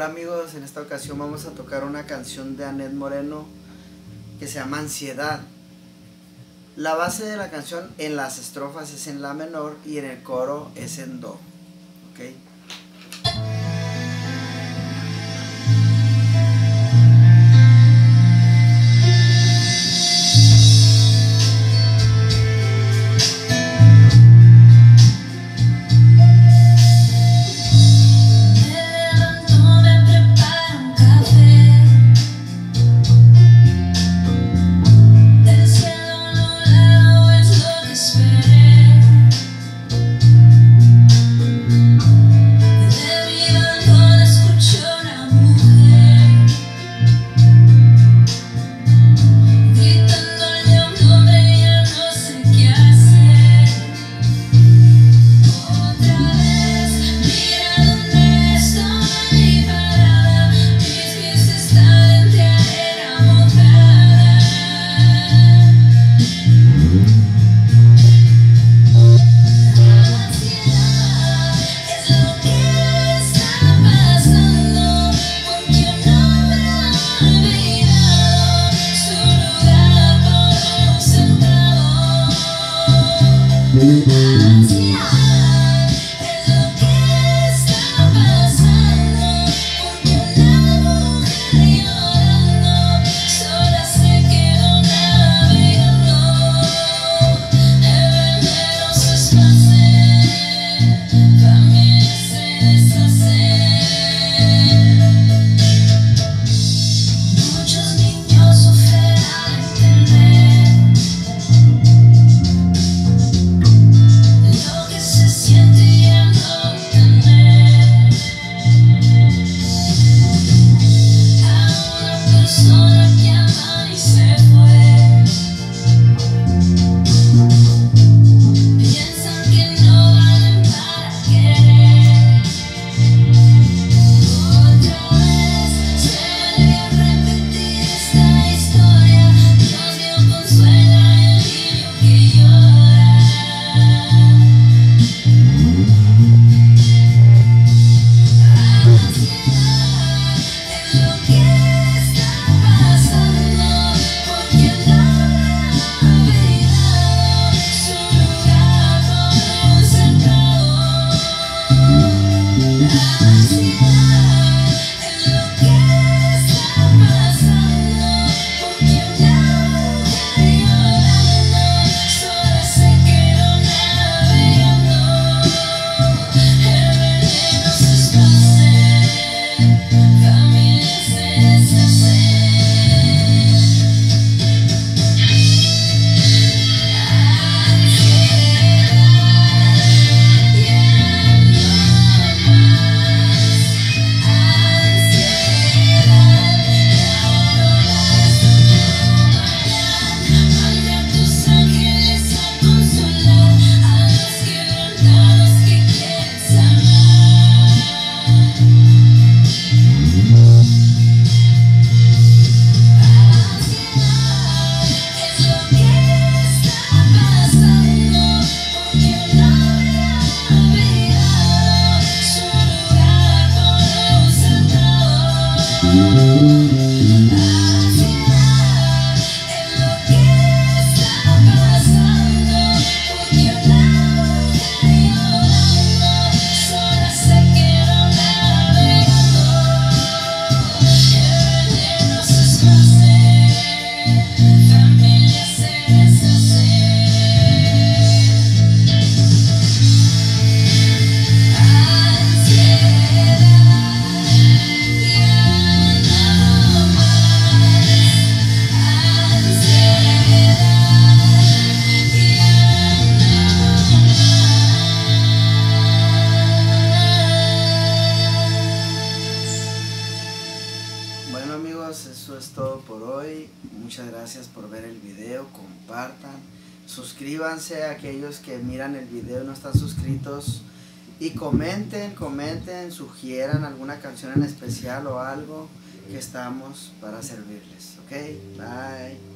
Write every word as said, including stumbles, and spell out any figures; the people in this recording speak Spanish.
Hola amigos, en esta ocasión vamos a tocar una canción de Anet Moreno que se llama Ansiedad. La base de la canción en las estrofas es en la menor y en el coro es en do, ¿ok? Bueno amigos, eso es todo por hoy. Muchas gracias por ver el video, compartan, suscríbanse a aquellos que miran el video y no están suscritos y comenten, comenten, sugieran alguna canción en especial o algo, que estamos para servirles. Ok, bye.